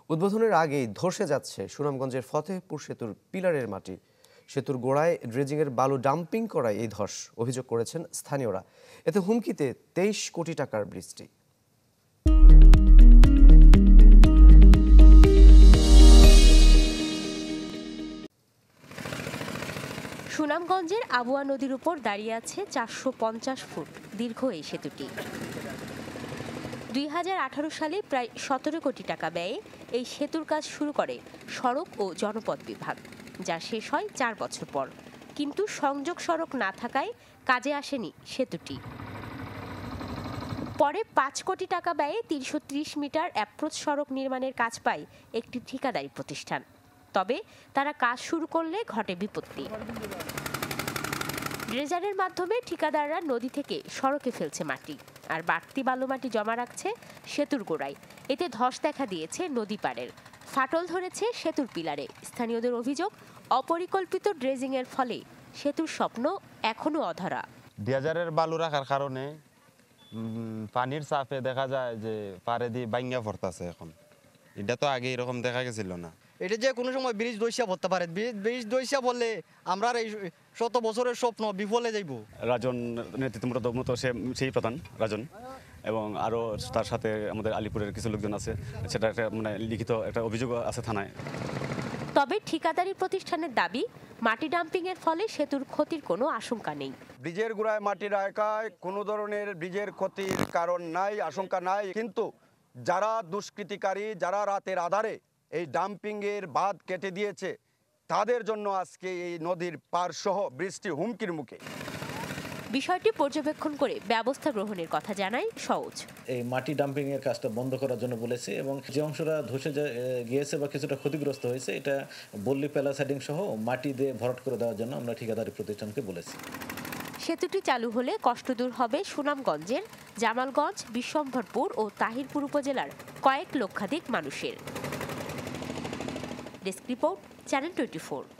উদ্বোধনের আগেই ধসে যাচ্ছে সুনামগঞ্জের ফতেহপুর সেতুর পিলারের মাটি। সেতুর গোড়ায় ড্রেজিংয়ের বালু ডাম্পিং করায় এই ধস, অভিযোগ করেছেন স্থানীয়রা। এতে হুমকিতে 23 কোটি টাকার বৃষ্টি। সুনামগঞ্জের আবুয়া নদীর উপর দাঁড়িয়ে আছে 450 ফুট দীর্ঘ এই সেতুটি। 2018 সালে প্রায় 17 কোটি টাকা ব্যয়ে এই সেতুর কাজ শুরু করে সড়ক ও জনপথ বিভাগ, যা শেষ হয় 4 বছর পর। কিন্তু সংযোগ সড়ক না থাকায় কাজে আসেনি সেতুটি। পরে 5 কোটি টাকা ব্যয়ে 330 মিটার অ্যাপ্রোচ সড়ক নির্মাণের কাজ পায় একটি ঠিকাদারি প্রতিষ্ঠান। তবে তারা কাজ শুরু করলে ঘটে বিপত্তি। ড্রেজারের মাধ্যমে ঠিকাদাররা নদী থেকে সড়কে ফেলছে মাটি, আর বাড়তি বালু মাটি জমা রাখছে সেতুর গোড়ায়। এতে ধস দেখা দিয়েছে নদী পাড়ের, ফাটল ধরেছে সেতুর পিলারে। স্থানীয়দের অভিযোগ, অপরিকল্পিত ড্রেজিংয়ের ফলে সেতুর স্বপ্ন এখনো অধরা। ড্রেজারের বালু রাখার কারণে পানির চাপে দেখা যায় যে পাড়ে দিয়ে ভাঙা পড়তেছে। এখন এটা তো আগে এরকম দেখা গেছিল না। এটা যে কোনো সময় ব্রিজ দইসা পড়তে পারে। ব্রিজ দইসা বললে আমরা এই 100 বছরের স্বপ্ন বিফলে যাইব। রাজন নেতৃত্ব সেই প্রধান রাজন, এবং আরও তার সাথে আমাদের আলিপুরের কিছু লোকজন আছে। সেটা একটা লিখিত একটা অভিযোগ আছে থানায়। তবে ঠিকাদারি প্রতিষ্ঠানের দাবি, মাটি ডাম্পিংয়ের ফলে সেতুর ক্ষতির কোনো আশঙ্কা নেই। ব্রিজের গোড়ায় মাটি রাখায় কোনো ধরনের ব্রিজের ক্ষতির কারণ নাই, আশঙ্কা নাই। কিন্তু যারা দুষ্কৃতিকারী, যারা রাতের আধারে এই ডাম্পিংয়ের বাঁধ কেটে দিয়েছে, তাদের জন্য আজকে এই নদীর পার সহ বৃষ্টি হুমকির মুখে। বিষয়টি পর্যবেক্ষণ করে ব্যবস্থা গ্রহণের কথা জানায় সওজ। এই মাটি ডাম্পিং এর কাজটা বন্ধ করার জন্য বলেছে, এবং যে অংশটা ধসে গিয়েছে বা কিছুটা ক্ষতিগ্রস্ত হয়েছে, এটা বল্লি প্যালাসাইডিং সহ মাটি দিয়ে ভরাট করে দেওয়ার জন্য আমরা ঠিকাদারি প্রতিষ্ঠানকে বলেছি। সেতুটি চালু হলে কষ্ট দূর হবে সুনামগঞ্জের জামালগঞ্জ, বিশ্বম্ভরপুর ও তাহিরপুর উপজেলার কয়েক লক্ষাধিক মানুষের। Desk report, channel 24।